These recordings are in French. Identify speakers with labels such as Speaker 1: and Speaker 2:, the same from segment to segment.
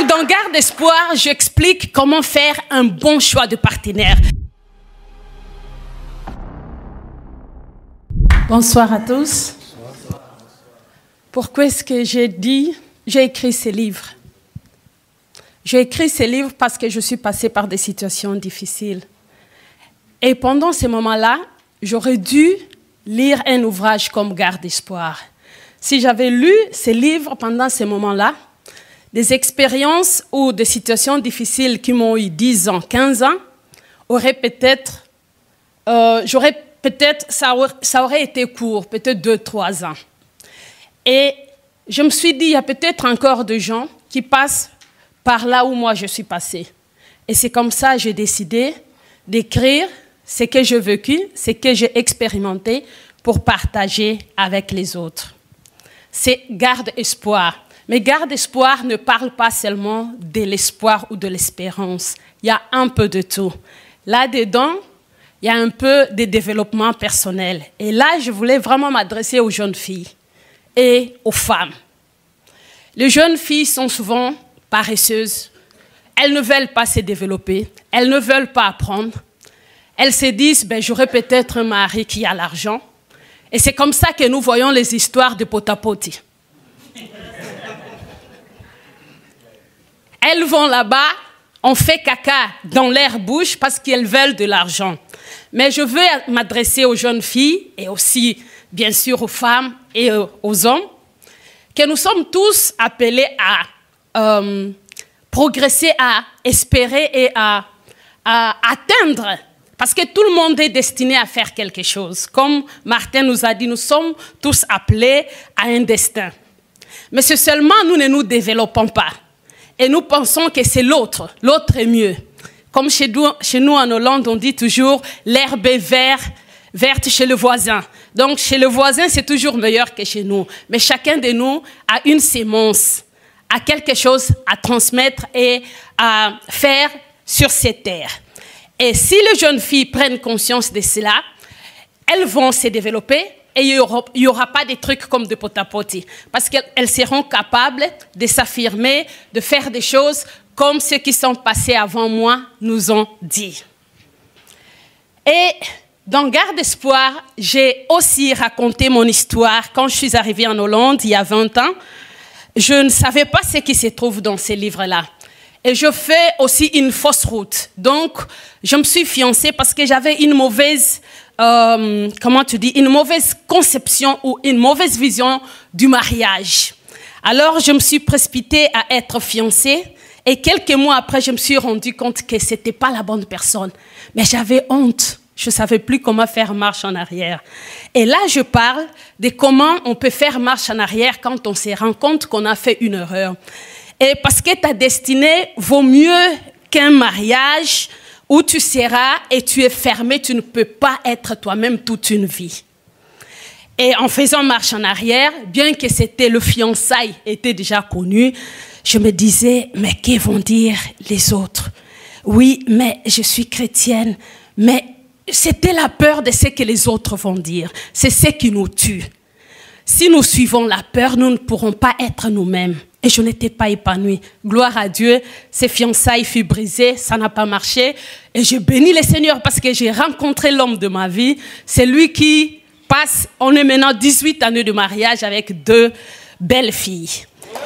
Speaker 1: dans Garde Espoir, j'explique comment faire un bon choix de partenaire. Bonsoir à tous. Pourquoi est-ce que j'ai écrit ces livres? J'ai écrit ces livres parce que je suis passée par des situations difficiles. Et pendant ces moments-là, j'aurais dû lire un ouvrage comme Garde Espoir. Si j'avais lu ces livres pendant ces moments-là, des expériences ou des situations difficiles qui m'ont eu 10 ans, 15 ans, ça aurait été court, peut-être 2-3 ans. Et je me suis dit, il y a peut-être encore des gens qui passent par là où moi je suis passée. Et c'est comme ça que j'ai décidé d'écrire ce que j'ai vécu, ce que j'ai expérimenté pour partager avec les autres. C'est Garde Espoir. Mais Garde Espoir ne parle pas seulement de l'espoir ou de l'espérance. Il y a un peu de tout. Là-dedans, il y a un peu de développement personnel. Et là, je voulais vraiment m'adresser aux jeunes filles et aux femmes. Les jeunes filles sont souvent paresseuses. Elles ne veulent pas se développer. Elles ne veulent pas apprendre. Elles se disent, ben, j'aurai peut-être un mari qui a l'argent. Et c'est comme ça que nous voyons les histoires de Potapoti. Elles vont là-bas, on fait caca dans leur bouche parce qu'elles veulent de l'argent. Mais je veux m'adresser aux jeunes filles et aussi, bien sûr, aux femmes et aux hommes, que nous sommes tous appelés à progresser, à espérer et à atteindre. Parce que tout le monde est destiné à faire quelque chose. Comme Martin nous a dit, nous sommes tous appelés à un destin. Mais c'est seulement nous ne nous développons pas. Et nous pensons que c'est l'autre. L'autre est mieux. Comme chez nous en Hollande, on dit toujours l'herbe est verte chez le voisin. Donc chez le voisin, c'est toujours meilleur que chez nous. Mais chacun de nous a une sémence, a quelque chose à transmettre et à faire sur cette terre. Et si les jeunes filles prennent conscience de cela, elles vont se développer et il n'y aura pas des trucs comme de Potapoti. Parce qu'elles seront capables de s'affirmer, de faire des choses comme ceux qui sont passés avant moi nous ont dit. Et dans Garde Espoir, j'ai aussi raconté mon histoire. Quand je suis arrivée en Hollande, il y a 20 ans, je ne savais pas ce qui se trouve dans ces livres-là. Et je fais aussi une fausse route. Donc, je me suis fiancée parce que j'avais une mauvaise, une mauvaise conception ou une mauvaise vision du mariage. Alors, je me suis précipitée à être fiancée. Et quelques mois après, je me suis rendu compte que ce n'était pas la bonne personne. Mais j'avais honte. Je ne savais plus comment faire marche en arrière. Et là, je parle de comment on peut faire marche en arrière quand on se rend compte qu'on a fait une erreur. Et parce que ta destinée vaut mieux qu'un mariage où tu seras et tu es fermé, tu ne peux pas être toi-même toute une vie. Et en faisant marche en arrière, bien que c'était le fiançailles était déjà connu, je me disais, mais que vont dire les autres? Oui, mais je suis chrétienne, mais c'était la peur de ce que les autres vont dire. C'est ce qui nous tue. Si nous suivons la peur, nous ne pourrons pas être nous-mêmes. Et je n'étais pas épanouie. Gloire à Dieu, ces fiançailles furent brisées, ça n'a pas marché. Et je bénis le Seigneur parce que j'ai rencontré l'homme de ma vie. C'est lui qui passe, on est maintenant 18 années de mariage avec 2 belles filles.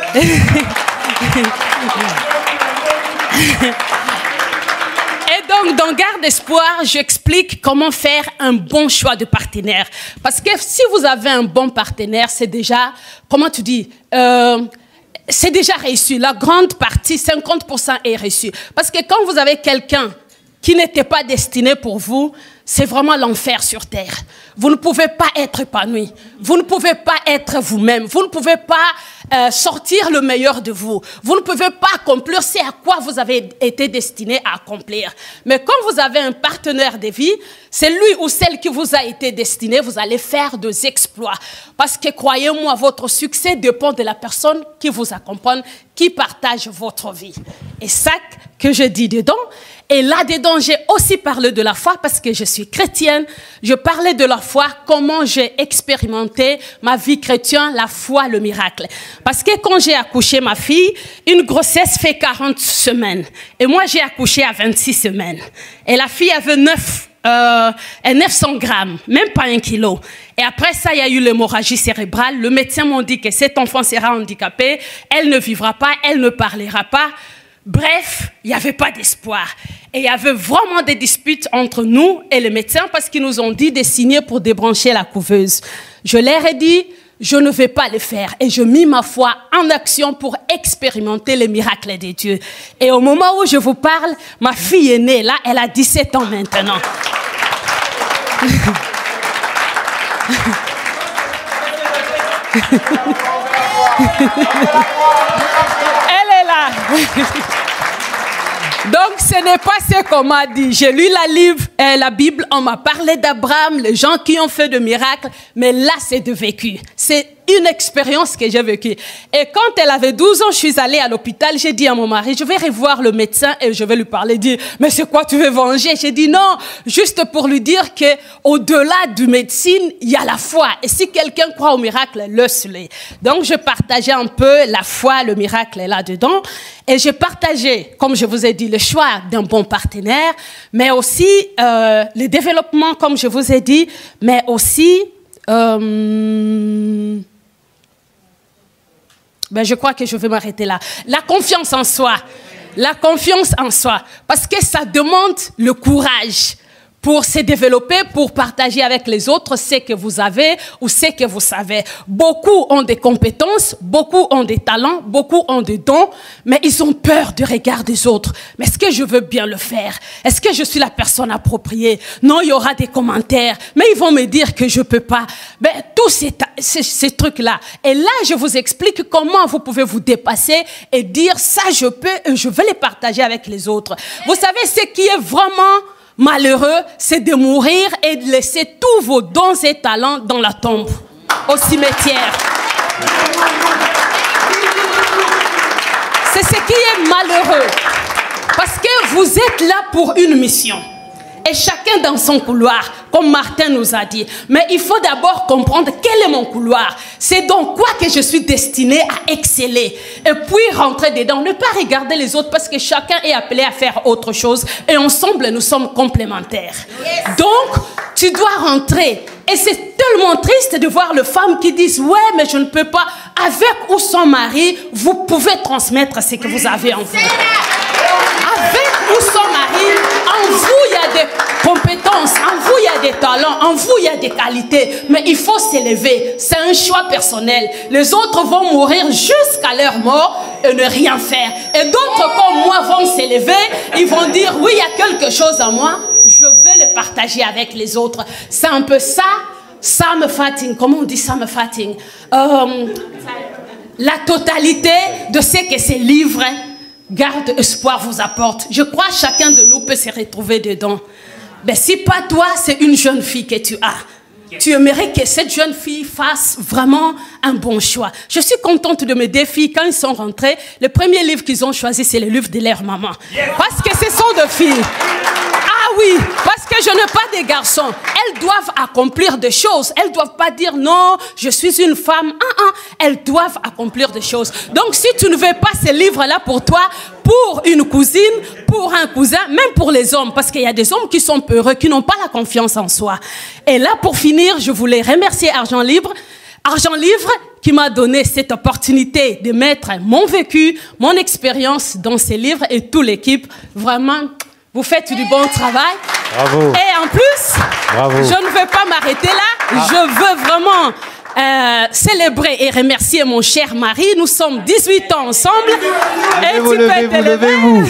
Speaker 1: Et donc, dans Garde Espoir, j'explique comment faire un bon choix de partenaire. Parce que si vous avez un bon partenaire, c'est déjà, comment tu dis, c'est déjà reçu. La grande partie, 50% est reçu. Parce que quand vous avez quelqu'un qui n'était pas destiné pour vous, c'est vraiment l'enfer sur terre. Vous ne pouvez pas être épanoui. Vous ne pouvez pas être vous-même. Vous ne pouvez pas sortir le meilleur de vous. Vous ne pouvez pas accomplir ce à quoi vous avez été destiné à accomplir. Mais quand vous avez un partenaire de vie, c'est lui ou celle qui vous a été destiné, vous allez faire des exploits. Parce que croyez-moi, votre succès dépend de la personne qui vous accompagne, qui partage votre vie. Et ça que je dis dedans. Et là-dedans, j'ai aussi parlé de la foi parce que je suis suis chrétienne. Je parlais de la foi, comment j'ai expérimenté ma vie chrétienne, la foi, le miracle. Parce que quand j'ai accouché ma fille, une grossesse fait 40 semaines. Et moi, j'ai accouché à 26 semaines. Et la fille avait 900 grammes, même pas 1 kilo. Et après ça, il y a eu l'hémorragie cérébrale. Le médecin m'a dit que cet enfant sera handicapé, elle ne vivra pas, elle ne parlera pas. Bref, il n'y avait pas d'espoir. Et il y avait vraiment des disputes entre nous et les médecins parce qu'ils nous ont dit de signer pour débrancher la couveuse. Je leur ai dit, je ne vais pas le faire. Et je mis ma foi en action pour expérimenter les miracles de Dieu. Et au moment où je vous parle, ma fille est née. Là, elle a 17 ans maintenant. Elle est là. Donc, ce n'est pas ce qu'on m'a dit. J'ai lu la Bible, on m'a parlé d'Abraham, les gens qui ont fait de miracles, mais là, c'est de vécu. C'est une expérience que j'ai vécue. Et quand elle avait 12 ans, je suis allée à l'hôpital, j'ai dit à mon mari, je vais revoir le médecin et je vais lui parler, dire, mais c'est quoi, tu veux venger? J'ai dit non, juste pour lui dire que au-delà du médecine, il y a la foi. Et si quelqu'un croit au miracle, laisse-le. Donc, je partageais un peu la foi, le miracle là-dedans. Et j'ai partagé, comme je vous ai dit, le choix d'un bon partenaire, mais aussi le développement, comme je vous ai dit, mais aussi... je crois que je vais m'arrêter là. La confiance en soi. La confiance en soi. Parce que ça demande le courage pour se développer, pour partager avec les autres ce que vous avez ou ce que vous savez. Beaucoup ont des compétences, beaucoup ont des talents, beaucoup ont des dons, mais ils ont peur du regard des autres. Mais est-ce que je veux bien le faire? Est-ce que je suis la personne appropriée? Non, il y aura des commentaires, mais ils vont me dire que je ne peux pas. Tous ces trucs-là. Et là, je vous explique comment vous pouvez vous dépasser et dire ça, je peux et je vais les partager avec les autres. Vous savez, ce qui est vraiment... malheureux, c'est de mourir et de laisser tous vos dons et talents dans la tombe, au cimetière. C'est ce qui est malheureux. Parce que vous êtes là pour une mission. Et chacun dans son couloir, comme Martin nous a dit. Mais il faut d'abord comprendre quel est mon couloir. C'est donc quoi que je suis destiné à exceller. Et puis rentrer dedans. Ne pas regarder les autres parce que chacun est appelé à faire autre chose. Et ensemble, nous sommes complémentaires. Yes. Donc, tu dois rentrer. Et c'est tellement triste de voir les femmes qui disent « Ouais, mais je ne peux pas. » Avec ou sans mari, vous pouvez transmettre ce que vous avez en vous. Avec ou sans mari, en vous, il y a des compétences, en vous, il y a des talents, en vous, il y a des qualités. Mais il faut s'élever. C'est un choix personnel. Les autres vont mourir jusqu'à leur mort et ne rien faire. Et d'autres, comme moi, vont s'élever. Ils vont dire « Oui, il y a quelque chose en moi. Je veux le partager avec les autres. » C'est un peu ça. Sammenvatting, comment on dit sammenvatting? La totalité de ce que ces livres Garde Espoir vous apporte. Je crois que chacun de nous peut se retrouver dedans. Mais si pas toi, c'est une jeune fille que tu as. Tu aimerais que cette jeune fille fasse vraiment un bon choix. Je suis contente de mes deux filles. Quand ils sont rentrés, le premier livre qu'ils ont choisi, c'est le livre de leur maman. Parce que ce sont deux filles. Ah oui, parce que je n'ai pas de garçons. Elles doivent accomplir des choses. Elles ne doivent pas dire non, je suis une femme. Elles doivent accomplir des choses. Donc si tu ne veux pas ce livre-là pour toi, pour une cousine, pour un cousin, même pour les hommes, parce qu'il y a des hommes qui sont peureux, qui n'ont pas la confiance en soi. Et là, pour finir, je voulais remercier Argent Libre. Argent Libre qui m'a donné cette opportunité de mettre mon vécu, mon expérience dans ces livres et toute l'équipe. Vraiment, vous faites du bon travail.
Speaker 2: Bravo.
Speaker 1: Et en plus, bravo. Je ne vais pas m'arrêter là. Je veux vraiment célébrer et remercier mon cher mari. Nous sommes 18 ans ensemble.
Speaker 2: Levez-vous.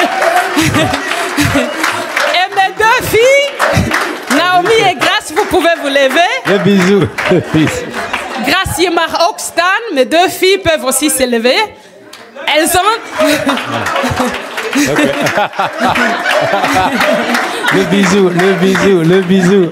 Speaker 1: Et mes deux filles, Naomi et Grace, vous pouvez vous lever.
Speaker 2: Le bisou.
Speaker 1: Grace Yemar Okstan, mes deux filles peuvent aussi se lever. Elles ont...
Speaker 2: Okay. le bisou.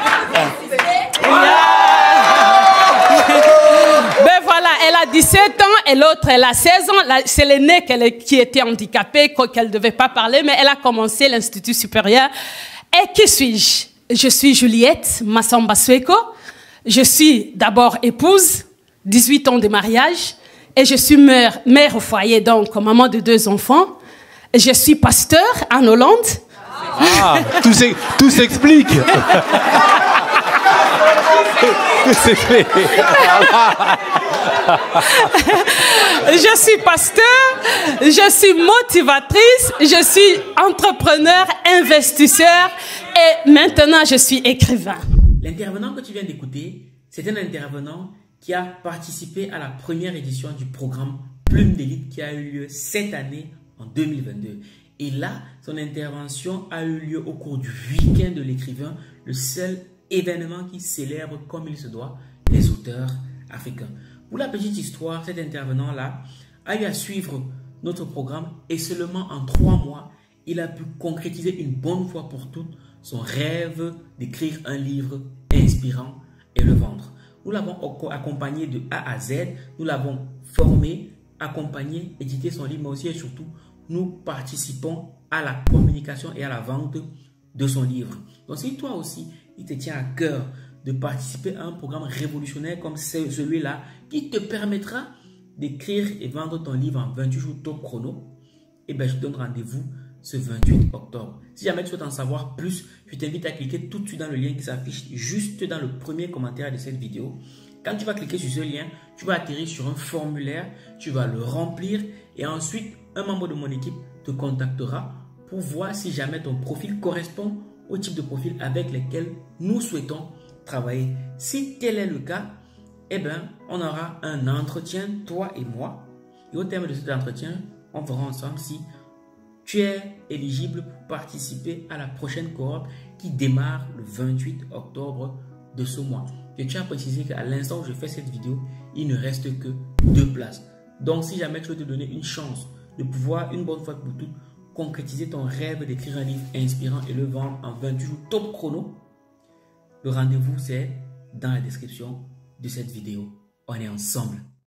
Speaker 1: Ben voilà, elle a 17 ans et l'autre, elle a 16 ans. C'est l'aînée qui était handicapée, qu'elle ne devait pas parler, mais elle a commencé l'Institut supérieur. Et qui suis-je? Je suis Juliette Massamba Sweko. Je suis d'abord épouse, 18 ans de mariage, et je suis mère au foyer, donc maman de 2 enfants. Je suis pasteur en Hollande.
Speaker 2: Ah, tout s'explique. Tout s'explique.
Speaker 1: Je suis pasteur, je suis motivatrice, je suis entrepreneur, investisseur et maintenant je suis écrivain.
Speaker 3: L'intervenant que tu viens d'écouter, c'est un intervenant qui a participé à la première édition du programme Plume d'élite qui a eu lieu cette année en 2022. Et là, son intervention a eu lieu au cours du week-end de l'écrivain, le seul événement qui célèbre comme il se doit les auteurs africains. Pour la petite histoire, cet intervenant-là a eu à suivre notre programme et seulement en 3 mois, il a pu concrétiser une bonne fois pour toutes son rêve d'écrire un livre inspirant et le vendre. Nous l'avons accompagné de A à Z, nous l'avons formé, accompagné, édité son livre, mais aussi et surtout, nous participons à la communication et à la vente de son livre. Donc si toi aussi, il te tient à cœur de participer à un programme révolutionnaire comme celui-là qui te permettra d'écrire et vendre ton livre en 28 jours top chrono, eh bien, je te donne rendez-vous ce 28 octobre. Si jamais tu souhaites en savoir plus, je t'invite à cliquer tout de suite dans le lien qui s'affiche juste dans le premier commentaire de cette vidéo. Quand tu vas cliquer sur ce lien, tu vas atterrir sur un formulaire, tu vas le remplir et ensuite, un membre de mon équipe te contactera pour voir si jamais ton profil correspond au type de profil avec lesquels nous souhaitons travailler. Si tel est le cas, eh bien, on aura un entretien, toi et moi. Et au terme de cet entretien, on verra ensemble si tu es éligible pour participer à la prochaine cohorte qui démarre le 28 octobre de ce mois. Je tiens à préciser qu'à l'instant où je fais cette vidéo, il ne reste que 2 places. Donc, si jamais tu veux te donner une chance de pouvoir, une bonne fois pour toutes, concrétiser ton rêve d'écrire un livre inspirant et le vendre en 28 jours top chrono, le rendez-vous c'est dans la description de cette vidéo. On est ensemble.